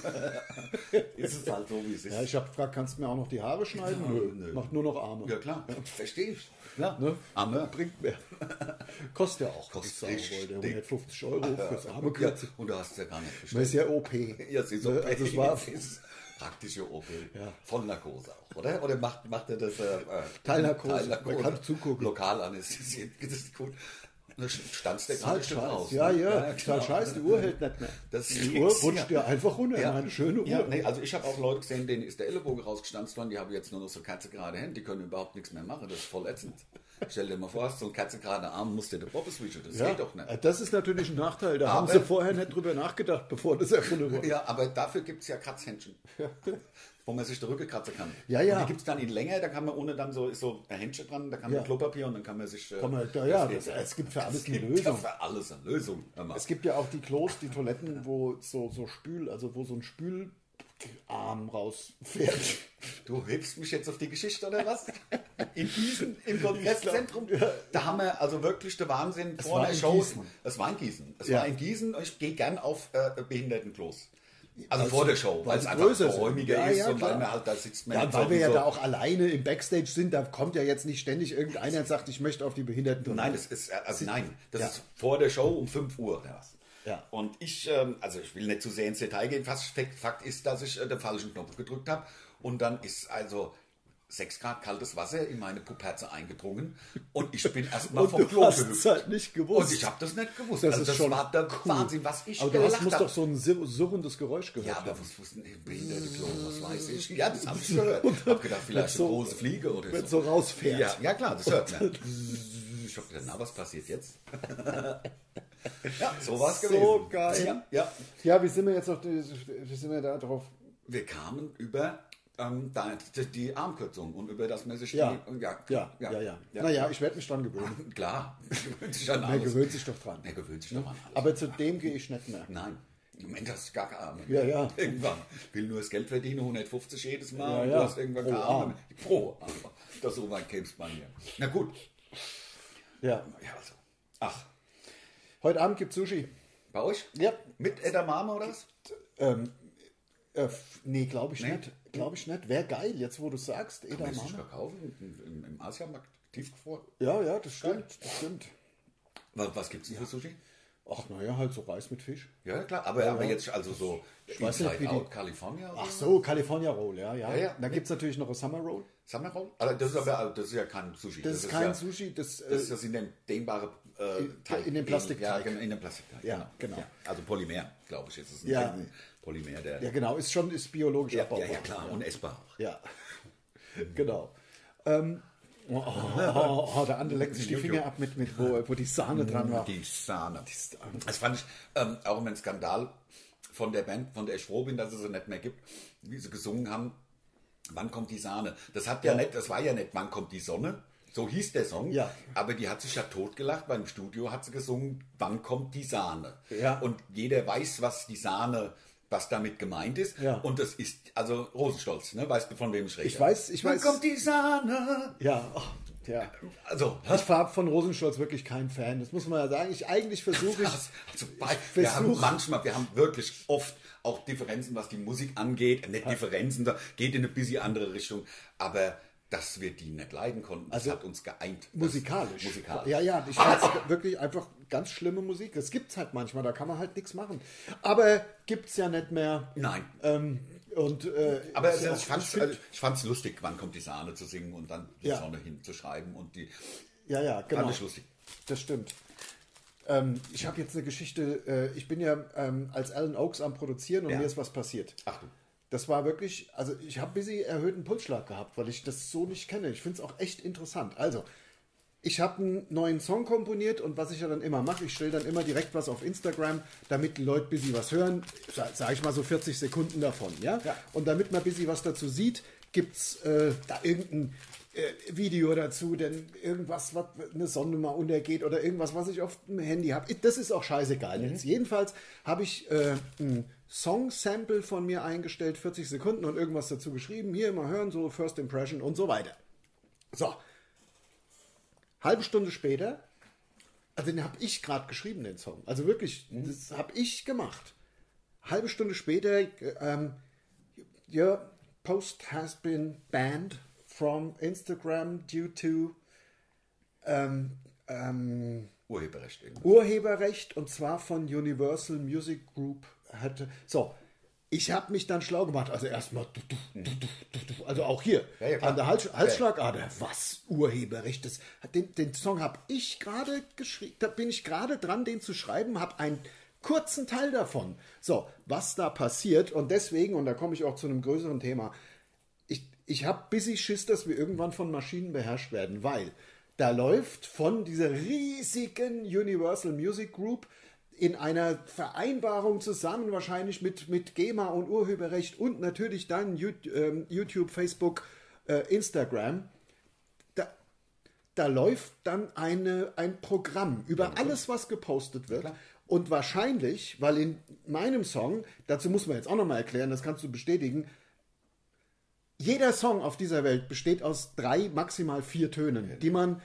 Ist es halt so, wie es ist. ja, ich habe gefragt, kannst du mir auch noch die Haare schneiden? Nö, nö. macht nur noch Arme. Ja, klar, verstehe ich. Klar. Ne? Arme. Bringt mehr. Kostet ja auch. Kostet wenn ich richtig. sagen wollte. hundertfünfzig Euro fürs Arme Ja, kürzen. und du hast es ja gar nicht Das bestellt. ist ja O P. Ja, sie so Ne? Also es war das ist praktische O P. Ja. Voll Narkose auch, oder? Oder macht, macht er das? Äh, Teilnarkose. Man kann zugucken. Lokal anästhesiert. Das ist gut. Da standst du Ist gerade halt schon scheiß. raus. Ja, ne? ja, ist halt genau. scheiß, die Uhr hält nicht mehr. Das die ist- Uhr rutscht ja. dir einfach runter. Ja. Meine schöne Uhr. Ja, nee, also ich habe auch Leute gesehen, denen ist der Ellenbogen rausgestanzt worden, die haben jetzt nur noch so katzegerade Hände, die können überhaupt nichts mehr machen, das ist voll ätzend. Stell dir mal vor, hast so einen katzegerade Arm, musst dir den Proppe switchen, das Ja, geht doch nicht. äh, das ist natürlich ein Nachteil. Da haben Aber- sie vorher nicht drüber nachgedacht, bevor das erfunden wurde. Ja, aber dafür gibt es ja Kratzhändchen. Wo man sich die Rücke kratzen kann. Ja, ja. Und die gibt es dann in länger, da kann man ohne dann so, ist so ein Händchen dran, da kann man Ja. Klopapier und dann kann man sich. äh, Kann man- ja, ja, geht das- es gibt für alles es eine gibt Lösung. Ja für alles eine Lösung. Hör mal. Es gibt ja auch die Klos, die Toiletten, wo so, so Spül, also wo so ein Spülarm rausfährt. Du hebst mich jetzt auf die Geschichte oder was? In Gießen, im Kongresszentrum, da haben wir also wirklich der Wahnsinn Es vor war der in Show. Gießen. Es war in Gießen. Es Ja. war in Gießen und ich gehe gern auf äh, Behindertenklos. Also Also, vor der Show, weil weil es sie einfach größer sind. geräumiger Ja, ist ja, und weil klar. man halt da sitzt. Man Ja, nicht weil so wir wie ja so- da auch alleine im Backstage sind, da kommt ja jetzt nicht ständig irgendeiner und sagt, ich möchte auf die Behinderten. Nein, das ist, also nein, das Ja. ist vor der Show um fünf Uhr oder was. Ja. Und ich, ähm, also ich will nicht zu sehr ins Detail gehen, fast Fakt, Fakt ist, dass ich äh, den falschen Knopf gedrückt habe und dann ist also sechs Grad kaltes Wasser in meine Puperze eingedrungen und ich bin erstmal Und vom du Klo hast gehüpft. es halt nicht gewusst. Und ich habe das nicht gewusst. Das also ist das schon war der cool. Wahnsinn, was ich Aber du hast, gelacht musst habe. doch so ein sir- surrendes Geräusch gehört Ja, aber haben. was wussten ein behinderte Klo, was weiß ich. Ja, das habe ich gehört. Ich habe gedacht, vielleicht so- eine große Fliege oder wenn so. so rausfährt. Ja, ja klar, das hört man. Ich habe gedacht, na, was passiert jetzt? Ja, so war es So gewesen. geil. Ja, ja. Ja, wie sind wir jetzt auf die, wie sind wir da drauf? Wir kamen über ähm, da, die, die Armkürzung und über das man sich Ja. die, ja, Ja, ja, ja. Naja, ich werde mich dran gewöhnen. Klar, gewöhnt sich an Man alles. gewöhnt sich doch dran. Man gewöhnt sich doch an alles. Aber zu dem gehe ich nicht mehr. Nein, im Moment hast du gar keine Arme. Ja, ja. Irgendwann. Will nur das Geld verdienen, hundertfünfzig jedes Mal. Ja, und ja. Du hast irgendwann keine Pro Arme. Arm. Pro Arm. Das so weit kämst man hier. Na gut. Ja. Ja, also. Ach, Heute Abend gibt Sushi. bei euch? Ja. Mit Edamame oder was? Ähm, äh, f- nee, glaube ich Nee? nicht. Glaube ich nicht. Wäre geil, jetzt wo du sagst, Kann man sich Edamame. verkaufen im, im, im Asiamarkt tiefgefroren. Ja, ja, das stimmt. Das stimmt. Was, was gibt es denn für Sushi? Ach, naja, halt so Reis mit Fisch. Ja, klar, aber, aber jetzt also so weiß nicht, Inside wie die- Out California. Ach so, California Roll, ja, ja. Ja, ja. Dann gibt es natürlich noch eine Summer Roll. Summer Roll? Also das ist aber also das ist ja kein Sushi. Das, ist kein ja, Sushi, das, Das äh, ist das in dem dehnbare äh, In- Teig. in dem Plastikteig. Ja, genau, in dem Plastikteig. Ja, genau. Ja, also Polymer, glaube ich. Jetzt ist ein Ja. Polymer, der. ja genau, ist schon ist biologisch ja, ja, abbaubar. ja, klar, und essbar auch. Ja, genau. Ähm, oh, oh, oh, oh, der andere leckt sich die Finger ab, mit, mit wo, wo die Sahne dran war. Die Sahne. Das fand ich ähm, auch immer ein Skandal von der Band, von der ich froh bin, dass es sie nicht mehr gibt, wie sie gesungen haben, wann kommt die Sahne. Das hat ja, Ja. nicht, das war ja nicht, wann kommt die Sonne, So hieß der Song. Ja. Aber die hat sich ja totgelacht, weil im Studio hat sie gesungen, wann kommt die Sahne? Ja. Und jeder weiß, was die Sahne, was damit gemeint ist. Ja. Und das ist, also Rosenstolz, ne? Weißt du, von wem ich rede? Ich weiß, ich wann weiß. kommt die Sahne? Ja, oh, ja. Also, Ich war von Rosenstolz wirklich kein Fan. Das muss man ja sagen. Ich eigentlich versuche ich. also bei, wir haben versuch- manchmal, wir haben wirklich oft auch Differenzen, was die Musik angeht. Nicht Differenzen, da geht in eine bisschen andere Richtung. Aber dass wir die nicht leiden konnten, das Also hat uns geeint. Das- Musikalisch. Musikalisch. Ja, ja, ich fand wirklich einfach ganz schlimme Musik. Das gibt's halt manchmal, da kann man halt nichts machen. Aber gibt's ja nicht mehr. Nein. Ähm, und, äh, Aber ist ja ich auch- fand's, find- also ich fand's lustig, wann kommt die Sahne zu singen und dann die Ja. Sonne hinzuschreiben und die ja, ja, genau. fand ich lustig. Das stimmt. Ähm, ich habe jetzt eine Geschichte. Äh, ich bin ja ähm, als Alan Oakes am Produzieren und Ja. mir ist was passiert. Ach du. Das war wirklich, also ich habe ein bisschen erhöhten Pulsschlag gehabt, weil ich das so nicht kenne. Ich finde es auch echt interessant. Also, ich habe einen neuen Song komponiert und was ich ja dann immer mache, ich stelle dann immer direkt was auf Instagram, damit die Leute ein bisschen was hören. Sage ich mal so vierzig Sekunden davon. Ja? Ja. Und damit man ein bisschen was dazu sieht, gibt es äh, da irgendein äh, Video dazu, denn irgendwas, was eine Sonne mal untergeht oder irgendwas, was ich auf dem Handy habe. Das ist auch scheißegal jetzt. Jedenfalls habe ich äh, ein Song-Sample von mir eingestellt, vierzig Sekunden und irgendwas dazu geschrieben. Hier mal hören, so First Impression und so weiter. So. Halbe Stunde später, also den habe ich gerade geschrieben, den Song. Also wirklich, das habe ich gemacht. Halbe Stunde später, ähm, your post has been banned from Instagram due to ähm, ähm, Urheberrecht eben. Urheberrecht und zwar von Universal Music Group hatte. So, ich habe mich dann schlau gemacht. Also erstmal, also auch hier Ja, ja, klar. an der Hals Halsschlagader. Was Urheberrecht? Das, den, den Song habe ich gerade geschrieben. Da bin ich gerade dran, den zu schreiben. Habe einen kurzen Teil davon. So, was da passiert und deswegen und da komme ich auch zu einem größeren Thema. Ich, ich habe bisschen Schiss, dass wir irgendwann von Maschinen beherrscht werden, weil da läuft von dieser riesigen Universal Music Group in einer Vereinbarung zusammen, wahrscheinlich mit, mit GEMA und Urheberrecht und natürlich dann YouTube, Facebook, Instagram, da, da läuft dann eine, ein Programm über alles, was gepostet wird. Und wahrscheinlich, weil in meinem Song, dazu muss man jetzt auch nochmal erklären, das kannst du bestätigen, jeder Song auf dieser Welt besteht aus drei, maximal vier Tönen, die man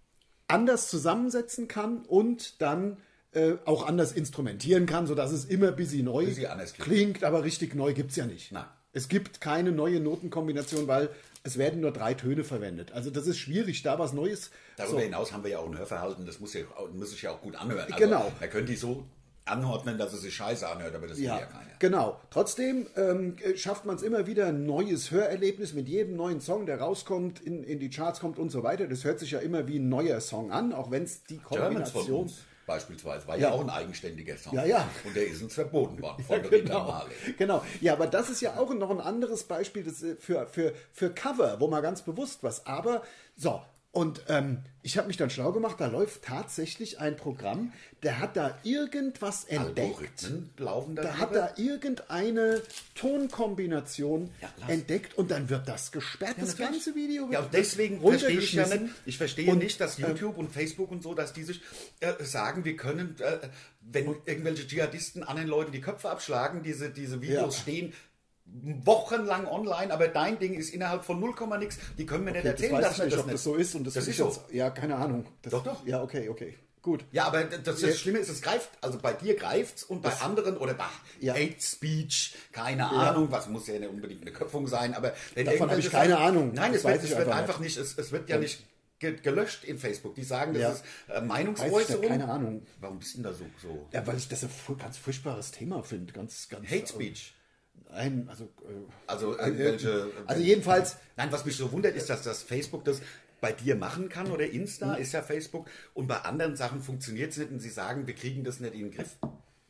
anders zusammensetzen kann und dann äh, auch anders instrumentieren kann, sodass es immer ein bisschen neu Bisschen anders klingt. klingt, aber richtig neu gibt es ja nicht. Nein. Es gibt keine neue Notenkombination, weil es werden nur drei Töne verwendet. Also das ist schwierig, da was Neues. Darüber so. hinaus haben wir ja auch ein Hörverhalten, das muss, ja, muss sich ja auch gut anhören. Also, Genau. Man könnte die so anordnen, dass es sich scheiße anhört, aber das will Ja, ja keiner. genau. Trotzdem ähm, schafft man es immer wieder, ein neues Hörerlebnis mit jedem neuen Song, der rauskommt, in, in die Charts kommt und so weiter. Das hört sich ja immer wie ein neuer Song an, auch wenn es die Germans von Kombination... uns beispielsweise war ja. Ja. auch ein eigenständiger Song. Ja, ja. Und der ist uns verboten worden von Ja, der Rita genau, Marley. genau. Ja, aber das ist ja auch noch ein anderes Beispiel das, äh, für, für, für Cover, wo man ganz bewusst was. Aber so, und ähm, ich habe mich dann schlau gemacht, da läuft tatsächlich ein Programm, der hat da irgendwas entdeckt. Algorithmen laufen da Da hat drüber. er irgendeine Tonkombination Ja, lass. entdeckt und dann wird das gesperrt. das natürlich. ganze Video wird Ja, und deswegen verstehe ich ja runtergeschmissen. nicht, ich verstehe Und, nicht, dass YouTube und Facebook und so, dass die sich äh, sagen, wir können, äh, wenn irgendwelche Dschihadisten anderen Leuten die Köpfe abschlagen, diese, diese Videos Ja. stehen wochenlang online, aber dein Ding ist innerhalb von null Komma nix. Die können mir nicht Okay, das erzählen, weiß dass ich man nicht, das ob nicht... das so ist. Und das, Das will ist ich so. jetzt, ja, keine Ahnung. Das, Doch, doch. Ja, okay, okay. Gut. Ja, aber das, das Schlimme ist, es greift, also bei dir greift's und bei anderen oder bei Ja. Hate Speech, keine Ahnung, was muss ja nicht unbedingt eine Köpfung sein, aber wenn Davon habe ich irgendwelche keine Sachen- Ahnung. Nein, Das es wird, weiß ich es wird einfach einfach nicht, es, es wird ja nicht ge- gelöscht in Facebook. Die sagen, das Ja. ist äh, Weiß ich Meinungsäußerung. nicht, keine Ahnung. Warum bist du denn da so, so Ja, weil ich das ein fu- ganz furchtbares Thema finde. Ganz, ganz, Hate Speech? Nein, also. Äh, Also irgendwelche... also jedenfalls. Nein, was mich so wundert, ist, dass das Facebook das bei dir machen kann oder Insta ist ja Facebook und bei anderen Sachen funktioniert es nicht und sie sagen, wir kriegen das nicht in den Griff.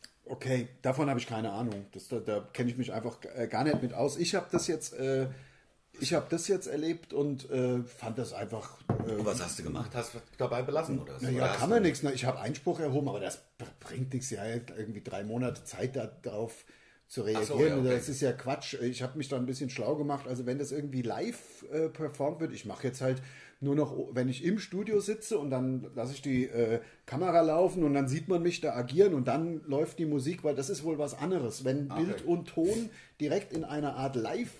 Okay, davon habe ich keine Ahnung. Das, da da kenne ich mich einfach äh, gar nicht mit aus. Ich habe das jetzt, äh, ich habe das jetzt erlebt und äh, fand das einfach. Äh, Und was hast du gemacht? Hast du dabei belassen oder so? na Oder ja, hast kann du- man nichts. Ne? Ich habe Einspruch erhoben, aber das br- bringt nichts. Ja, irgendwie drei Monate Zeit da drauf. zu reagieren. Ach so, ja, okay. Das ist ja Quatsch. Ich habe mich da ein bisschen schlau gemacht. Also wenn das irgendwie live äh, performt wird, ich mache jetzt halt nur noch, wenn ich im Studio sitze und dann lasse ich die äh, Kamera laufen und dann sieht man mich da agieren und dann läuft die Musik, weil das ist wohl was anderes. Wenn Okay. Bild und Ton direkt in einer Art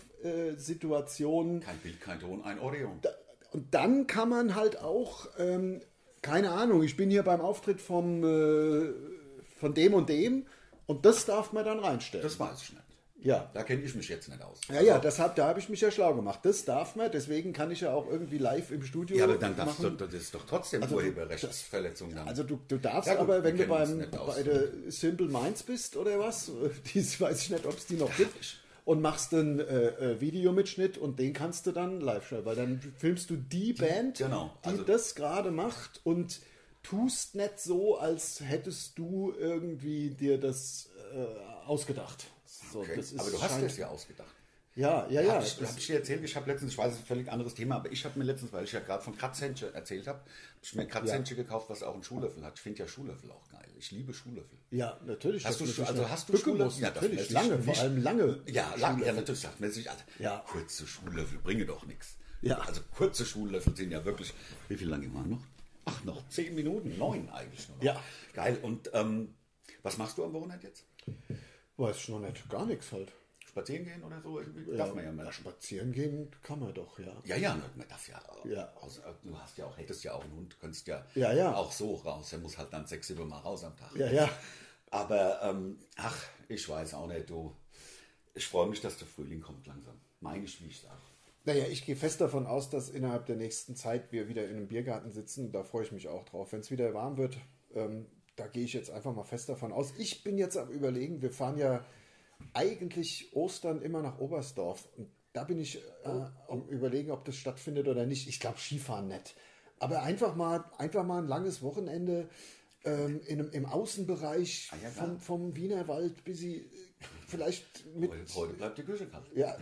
Live-Situation... Kein Bild, kein Ton, ein Audio. Und dann kann man halt auch, ähm, keine Ahnung, ich bin hier beim Auftritt vom, äh, von dem und dem und das darf man dann reinstellen. Das weiß ich nicht. Ja. Da kenne ich mich jetzt nicht aus. Ja, ja, das hab, da habe ich mich ja schlau gemacht. Das darf man, deswegen kann ich ja auch irgendwie live im Studio Ja, aber dann darfst du, machen. das ist doch trotzdem Also, Urheberrechtsverletzung dann. Also du, du darfst Ja, gut, aber, wenn wir du kennen uns beim, nicht aus. bei der Simple Minds bist oder was, die weiß ich nicht, ob es die noch gibt, und machst einen äh, äh, Videomitschnitt und den kannst du dann live schreiben, weil dann filmst du die Band, genau, die also- das gerade macht und tust nicht so, als hättest du irgendwie dir das äh, ausgedacht. So, Okay. das ist Aber du hast scheint- das ja ausgedacht. Ja, ja, ja. Hab ich, das- hab ich dir erzählt, ich habe letztens, ich weiß, es ist ein völlig anderes Thema, aber ich habe mir letztens, weil ich ja gerade von Kratzhändchen erzählt habe, habe ich mir ein Kratzhändchen gekauft, was auch einen Schuhlöffel hat. Ich finde ja Schuhlöffel auch geil. Ich liebe Schuhlöffel. Ja, natürlich. Hast das du, muss ich also noch hast du bücken Schuhlöffel? muss, Ja, das natürlich, lässt sich lange, nicht- vor allem lange. Ja, lang, ja natürlich sagt man sich, also, Ja. kurze Schuhlöffel bringen doch nichts. Ja. Also kurze Schuhlöffel sind ja wirklich, wie viel lange waren noch? Ach, noch zehn Minuten, neun eigentlich nur noch. Ja. Geil. Und ähm, was machst du am Wochenende jetzt? Weiß ich noch nicht, gar nichts halt. Spazieren gehen oder so? Irgendwie? Darf man ja mal. Spazieren gehen kann man doch, ja. Ja, ja, man darf ja, Ja. Aus, du hast ja auch, hättest ja auch einen Hund, könntest ja, Ja, ja. auch so raus. Der muss halt dann sechs, sieben Mal raus am Tag. Ja, ja. Aber, ähm, ach, ich weiß auch nicht, du. Ich freue mich, dass der Frühling kommt langsam. Meine ich, wie ich sage. Naja, ich gehe fest davon aus, dass innerhalb der nächsten Zeit wir wieder in einem Biergarten sitzen. Da freue ich mich auch drauf. Wenn es wieder warm wird, ähm, da gehe ich jetzt einfach mal fest davon aus. Ich bin jetzt am Überlegen, wir fahren ja eigentlich Ostern immer nach Oberstdorf. Und da bin ich äh, am Überlegen, ob das stattfindet oder nicht. Ich glaube, Skifahren nicht. Aber einfach mal, einfach mal ein langes Wochenende ähm, in, einem- im Außenbereich Ah, ja, klar. vom, vom Wienerwald, bis sie äh, vielleicht mit... Heute, heute bleibt die Küche kalt. Ja,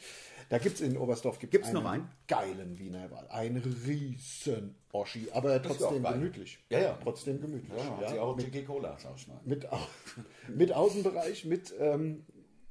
da gibt es in Oberstdorf gibt's Gibt's noch einen? geilen Wienerwald. Ein riesen Oschi, aber ist ja trotzdem auch geil. gemütlich. Ja, ja. Trotzdem gemütlich. Ja, Ja, hat sie auch mit, Jackie Cola, sag ich mal. mit, Au- mit Außenbereich, mit ähm,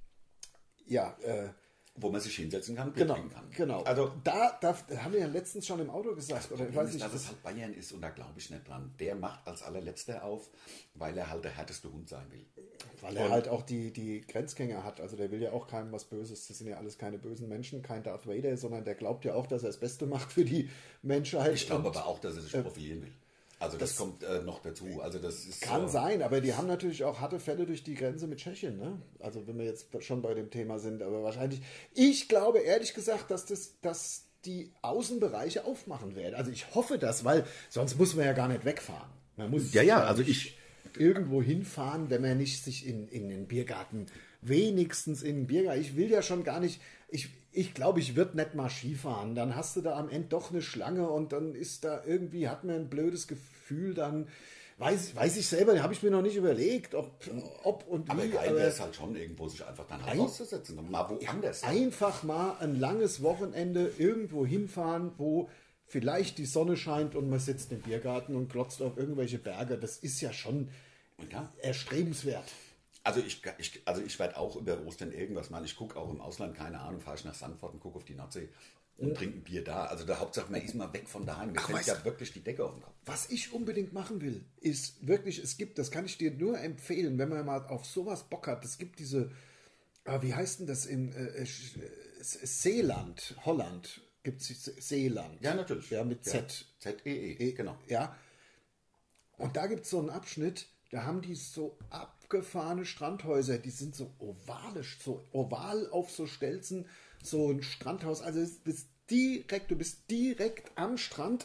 ja, äh, Wo man sich hinsetzen kann, Bier genau, trinken kann. genau. Also, da, da haben wir ja letztens schon im Auto gesagt, oder ich weiß nicht, dass das, es halt Bayern ist und da glaube ich nicht dran. Der macht als allerletzter auf, weil er halt der härteste Hund sein will. weil er halt auch die, die Grenzgänger hat. Also der will ja auch keinem was Böses. Das sind ja alles keine bösen Menschen, kein Darth Vader, sondern der glaubt ja auch, dass er das Beste macht für die Menschheit. Ich glaube Und aber auch, dass er sich profilieren will. Also das, kommt äh, noch dazu. Also das ist Kann äh, sein, aber die haben natürlich auch harte Fälle durch die Grenze mit Tschechien, ne? Also wenn wir jetzt schon bei dem Thema sind, aber wahrscheinlich, ich glaube ehrlich gesagt, dass das, dass die Außenbereiche aufmachen werden. Also ich hoffe das, weil sonst muss man ja gar nicht wegfahren. Man muss Ja, ja, also ich- irgendwo hinfahren, wenn man nicht sich in, in den Biergarten, wenigstens in den Biergarten, ich will ja schon gar nicht, ich, ich glaube, ich würde nicht mal Skifahren, dann hast du da am Ende doch eine Schlange und dann ist da irgendwie, hat man ein blödes Gefühl, dann weiß, weiß ich selber, habe ich mir noch nicht überlegt, ob, ob und wie. aber geil aber wäre es halt schon, irgendwo sich einfach dann halt Ein- auszusetzen und mal woanders. einfach mal ein langes Wochenende irgendwo hinfahren, wo vielleicht die Sonne scheint und man sitzt im Biergarten und glotzt auf irgendwelche Berge, das ist ja schon Ja. erstrebenswert. Also ich, ich, also ich werde auch über Ostern irgendwas machen. Ich gucke auch im Ausland, keine Ahnung, fahre ich nach Sandford und gucke auf die Nordsee und trinke ein Bier da. Also der Hauptsache, man ist mal weg von daheim. Mir Ach, fällt weißt ja du- wirklich die Decke auf den Kopf. Was ich unbedingt machen will, ist wirklich, es gibt, das kann ich dir nur empfehlen, wenn man mal auf sowas Bock hat. Es gibt diese, ah, wie heißt denn das in äh, Sch- äh, Seeland, Holland, gibt es Seeland. Ja, natürlich. Ja, mit Ja. Z. Z E E, genau. Ja. Und da gibt es so einen Abschnitt, da haben die so abgefahrene Strandhäuser, die sind so ovalisch, so oval auf so Stelzen, so ein Strandhaus. Also es ist direkt, du bist direkt am Strand.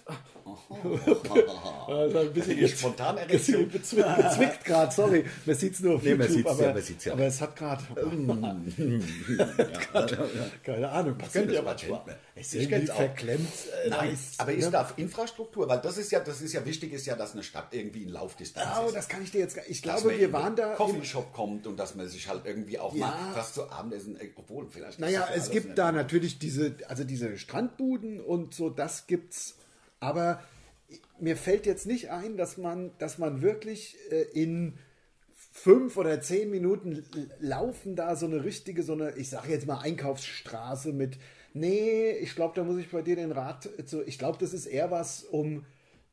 Also ein bisschen Hier spontan Erektion. bezwickt, bezwickt gerade, sorry. Man sieht es nur auf Nee, man YouTube, sieht's aber, ja, man sieht's ja. aber es hat gerade, keine Ahnung, passiert kennt ja das, manchmal. kennt man. Es ist Ich irgendwie kenn's auch. verklemmt. äh, Nein, weiß, aber ne? ist da Infrastruktur? Weil das ist ja, das ist ja wichtig, ist ja, dass eine Stadt irgendwie in Laufdistanz Oh, ist. das kann ich dir jetzt gar Ich Dass glaube, man wir in waren den da. im- Coffeeshop kommt und dass man sich halt irgendwie auch Ja. mal fast zu Abendessen, äh, obwohl vielleicht. ist Naja, das ja es alles gibt nicht- da natürlich diese, also diese Strandbuden und so, das gibt's. Aber mir fällt jetzt nicht ein, dass man, dass man wirklich äh, in fünf oder zehn Minuten laufen da so eine richtige, so eine, ich sage jetzt mal Einkaufsstraße mit, nee, ich glaube, da muss ich bei dir den Rat, so, ich glaube, das ist eher was um,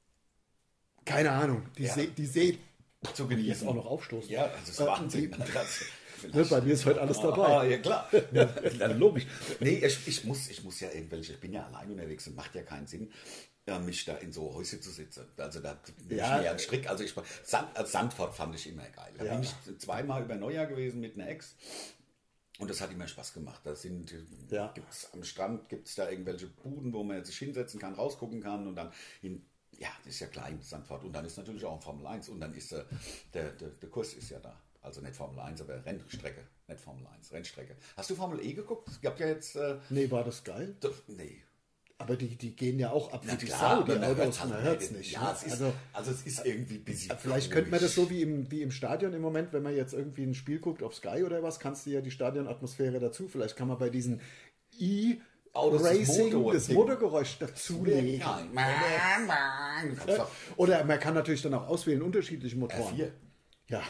keine Ahnung, die Ja. See, die See, zu genießen. jetzt auch noch aufstoßen. Ja, das ist Wahnsinn. Ne, bei mir ist heute alles dabei. Ah, ja, klar. Ja, logisch. Nee, ich, ich, muss, ich muss ja irgendwelche, ich bin ja allein unterwegs und macht ja keinen Sinn, äh, mich da in so Häuschen zu sitzen. Also da bin Ja. ich mir einen Strick. Also ich Sand, also Sandfort fand ich immer geil. Da Ja. bin ich zweimal über Neujahr gewesen mit einer Ex. Und das hat immer Spaß gemacht. Da sind, Ja. gibt's am Strand gibt es da irgendwelche Buden, wo man sich hinsetzen kann, rausgucken kann und dann in, ja, das ist ja klein, Sandfort. Und dann ist natürlich auch Formel eins und dann ist äh, der, der, der Kurs ist ja da. Also nicht Formel eins, aber Rennstrecke. Nicht Formel eins, Rennstrecke. Hast du Formel E geguckt? Es gab ja jetzt. Äh, Nee, war das geil? d- nee. Aber die, die gehen ja auch ab Na wie die klar, Sau, die aber man Autos, hört's man halt hört es nicht. nicht. Ja, ne? es ist, also, also es ist irgendwie ein bisschen. vielleicht könnte man das komisch. so wie im, wie im Stadion im Moment, wenn man jetzt irgendwie ein Spiel guckt auf Sky oder was, kannst du ja die Stadionatmosphäre dazu. Vielleicht kann man bei diesen Autos das E-Racing Motor- das Ding. Motorgeräusch dazulegen. Nein. Du kannst doch Oder man kann natürlich dann auch auswählen unterschiedliche Motoren. R vier. Ja.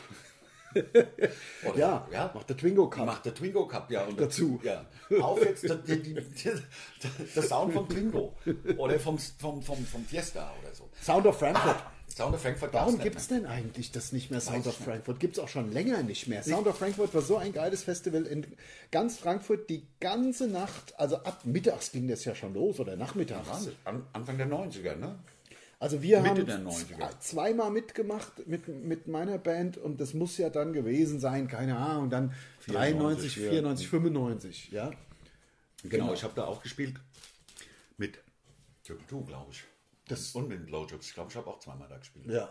Oder, Ja, ja. macht der Twingo Cup. Macht der Twingo Cup, ja. Und Dazu. Ja. Auf jetzt der, der, der, der Sound vom Twingo. Oder vom, vom, vom, vom Fiesta oder so. Sound of Frankfurt. Sound of Frankfurt Warum gab's gibt es nicht denn eigentlich das nicht mehr, Sound Weiß of ich nicht. Frankfurt? Gibt es auch schon länger nicht mehr. Sound of Frankfurt war so ein geiles Festival in ganz Frankfurt die ganze Nacht, also ab mittags ging das ja schon los oder nachmittags. mehr. An, Anfang der neunziger, ne? Also wir Mitte haben der neunziger. z- zweimal mitgemacht mit, mit meiner Band und das muss ja dann gewesen sein, keine Ahnung, dann dreiundneunzig, ja. vierundneunzig, fünfundneunzig, ja. Genau, Genau. ich habe da auch gespielt mit Du, glaube ich. Das- und mit Blowjobs. Ich glaube, ich habe auch zweimal da gespielt. Ja.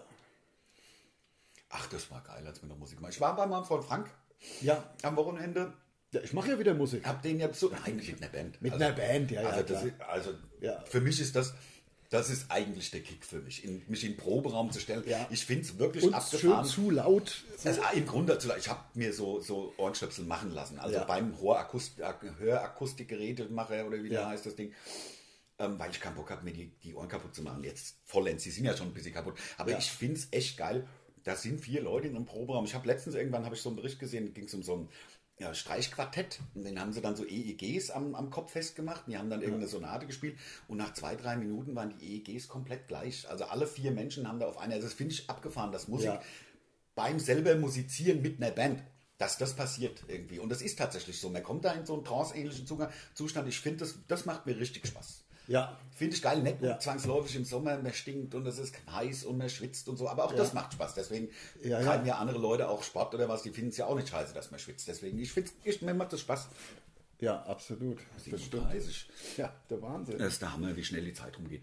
Ach, das war geil, als wir noch Musik gemacht haben. Ich war bei meinem Freund Frank Ja, am Wochenende. ja ich mache ja wieder Musik. Hab den ja so. Nein, nicht mit einer Band. Mit einer Band, ja, ja, Also, das klar. ist, also Ja. für mich ist das. Das ist eigentlich der Kick für mich, in, mich in den Proberaum zu stellen. Ja. Ich finde es wirklich Und schön abgefahren. zu laut. Also im Grunde, ich habe mir so, so Ohrenstöpsel machen lassen. Also Ja. beim Hörakust- Hörakustikgerätemacher oder wie der Ja. heißt das Ding. Ähm, weil ich keinen Bock habe, mir die, die Ohren kaputt zu machen. Jetzt vollends, die sind ja schon ein bisschen kaputt. Aber Ja. ich finde es echt geil. Da sind vier Leute in einem Proberaum. Ich habe letztens irgendwann habe ich so einen Bericht gesehen, da ging es um so ein ja, Streichquartett. Und den haben sie dann so E E Gs am, am Kopf festgemacht. Die haben dann irgendeine Sonate gespielt. Und nach zwei, drei Minuten waren die E E Gs komplett gleich. Also alle vier Menschen haben da auf einer. Also das finde ich abgefahren, dass Musik Ja. beim selber Musizieren mit einer Band, dass das passiert irgendwie. Und das ist tatsächlich so. Man kommt da in so einen trance-ähnlichen Zustand. Ich finde, das, das macht mir richtig Spaß. Ja. Finde ich geil, nicht Ja. zwangsläufig im Sommer, man stinkt und es ist heiß und man schwitzt und so, aber auch Ja. das macht Spaß. Deswegen Ja, ja. treiben ja andere Leute auch Sport oder was, die finden es ja auch nicht scheiße, dass man schwitzt. Deswegen, ich finde ich, mir macht das Spaß. Ja, absolut. Das stimmt. siebenunddreißig. Ja, der Wahnsinn. Das ist der Hammer, wie schnell die Zeit rumgeht.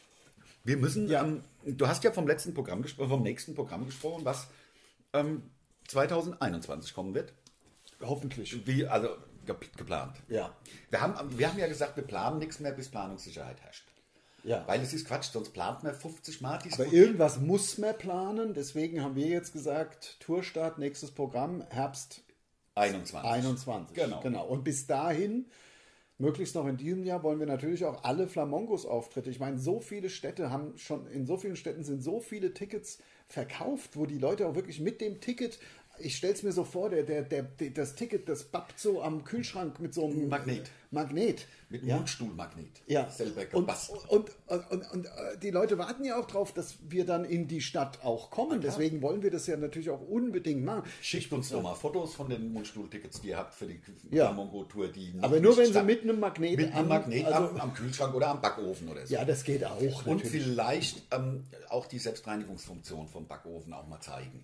Wir müssen, Ja. ähm, du hast ja vom letzten Programm gesprochen, vom nächsten Programm gesprochen, was ähm, zwanzig einundzwanzig kommen wird. Hoffentlich. Wie, also ge geplant. Ja. Wir haben, wir haben ja gesagt, wir planen nichts mehr, bis Planungssicherheit herrscht. Ja. Weil es ist Quatsch, sonst plant man fünfzig Mal die Aber irgendwas muss man planen. Deswegen haben wir jetzt gesagt, Tourstart, nächstes Programm, Herbst einundzwanzig. einundzwanzig. Genau. genau. Und bis dahin, möglichst noch in diesem Jahr, wollen wir natürlich auch alle Flamongos-Auftritte. Ich meine, so viele Städte haben schon, in so vielen Städten sind so viele Tickets verkauft, wo die Leute auch wirklich mit dem Ticket, ich stelle es mir so vor, der, der, der, der, das Ticket, das bappt so am Kühlschrank mit so einem Magnet. Magnet. Mit einem ja. Mundstuhlmagnet. Ja, Selber und, gebastelt. und, und, und, und äh, die Leute warten ja auch drauf, dass wir dann in die Stadt auch kommen. Deswegen wollen wir das ja natürlich auch unbedingt machen. Schickt uns doch mal Fotos von den Mundstuhltickets, die ihr habt für die Ja. Mongo-Tour. Die noch Aber nur nicht wenn sie statt- mit einem Magnet mit einem am- Magnet also- am, am Kühlschrank oder am Backofen oder so. Ja, das geht auch. Und natürlich. vielleicht ähm, auch die Selbstreinigungsfunktion vom Backofen auch mal zeigen.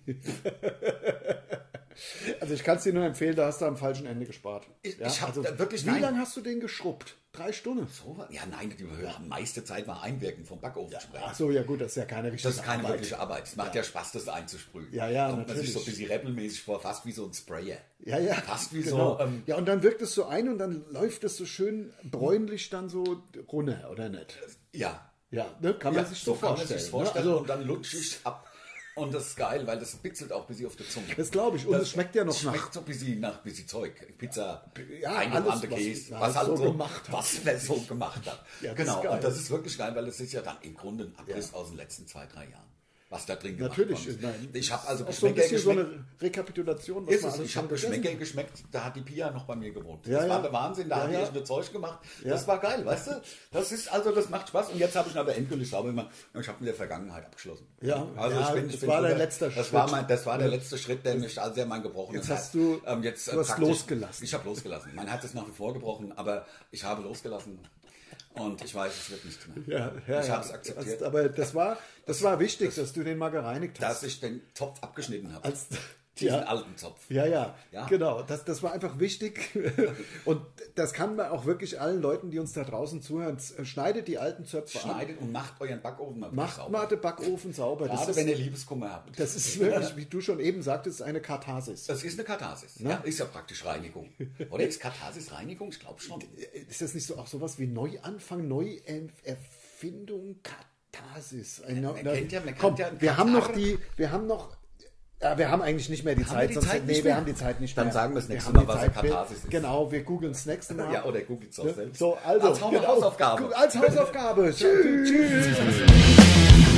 Also ich kann es dir nur empfehlen, da hast du am falschen Ende gespart. Ich- ja? ich hab also, da wirklich- Wie nein. lange hast du den geschrubbt? Drei Stunden? So, ja, nein, die meiste Zeit war Einwirken vom Backofen sprechen. Ach so, ja gut, das ist ja keine richtige Das ist keine Arbeit. wirkliche Arbeit. Es macht ja, Spaß, das einzusprühen. Ja, ja, Kommt man sich natürlich. so ein bisschen rebelmäßig vor, fast wie so ein Sprayer. Ja, ja. Fast wie genau. so. Ähm, ja, und dann wirkt es so ein und dann läuft es so schön bräunlich dann so runter, oder nicht? ja. Ja, ne? Kann man ja, sich so, kann man vorstellen. sich vorstellen. Ne? Also, Und dann lutsche ich ab. Und das ist geil, weil das bitzelt auch ein bisschen auf der Zunge. das glaube ich. Und es schmeckt ja noch es nach. schmeckt so ein bisschen nach ein bisschen Zeug. Pizza, Ja, eingebrannte alles, was- Käse, was was, halt so so gemacht hat. was wer so gemacht hat. Ja, das genau. ist geil. Und das ist wirklich geil, weil es ist ja dann im Grunde ein Abriss aus den letzten zwei, drei Jahren. was da drin gemacht Natürlich. worden ist. Nein. Ich habe also Auch so ein Geschmäcker bisschen so geschmeckt. eine Rekapitulation. Ist man es. alles Ich habe schon gegessen Geschmäcker geschmeckt, da hat die Pia noch bei mir gewohnt. Ja, das war ja. der Wahnsinn, da Ja, hat die ja. echt nur Zeug gemacht. Ja. Das war geil, weißt du? Das ist also, das macht Spaß. Und jetzt habe ich ihn aber endgültig sauber gemacht. Ich habe mit der Vergangenheit abgeschlossen. Ja, also ja, ich bin, ich das bin war dein drüber. letzter das Schritt. War mein, das war der letzte Schritt, der mich also sehr mein gebrochenes Jetzt Herz. hast du- ähm, jetzt, äh, du hast praktisch- losgelassen. Ich habe losgelassen. Mein Herz ist nach wie vor gebrochen, aber ich habe losgelassen. Und ich weiß, es wird nicht mehr. Ja, ja, ich ja. habe es akzeptiert, Hast- Aber das war, das war wichtig, dass du den mal gereinigt dass hast. ich den Topf abgeschnitten habe. Als, Diesen ja, alten Zopf. ja, ja, Ja. genau. Das, das war einfach wichtig. Und das kann man auch wirklich allen Leuten, die uns da draußen zuhören, schneidet die alten Zöpfe ab. Schneidet und macht euren Backofen mal Macht sauber. mal den Backofen sauber. Das Gerade ist, wenn ihr Liebeskummer habt. das ist wirklich, wie du schon eben sagtest, eine Katharsis. Das ist eine Katharsis. Ja, ist ja praktisch Reinigung. Oder ist Katharsis Reinigung? Ich glaube schon. Ist das nicht so auch sowas wie Neuanfang, Neuerfindung, Katharsis? Ein Neu- man kennt ja- man Komm, kennt ja wir haben noch Katar. die, wir haben noch, ja, wir haben eigentlich nicht mehr die Haben Zeit. wir die Zeit nee, nicht wir mehr? haben die Zeit nicht Dann mehr. sagen wir das nächste haben Mal, die was Zeit. eine Katharsis ist. Genau, wir googeln das nächste Mal. Ja, oder googelt es auch selbst. So, also, Als genau. Hausaufgabe. Als Hausaufgabe. Tschüss. Tschüss.